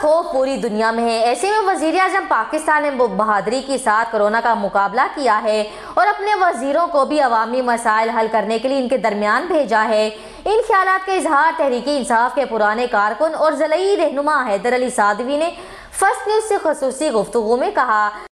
खौफ पूरी दुनिया में है। ऐसे में वजीर आजम पाकिस्तान ने बहादुरी के साथ कोरोना का मुकाबला किया है और अपने वजीरों को भी अवामी मसाइल हल करने के लिए इनके दरमियान भेजा है। इन ख्यालात का इजहार तहरीक इंसाफ के पुराने कारकुन और ज़लई रहनुमा हैदर अली सादवी ने फर्स्ट न्यूज़ से ख़ुसूसी गुफ्तगू में कहा।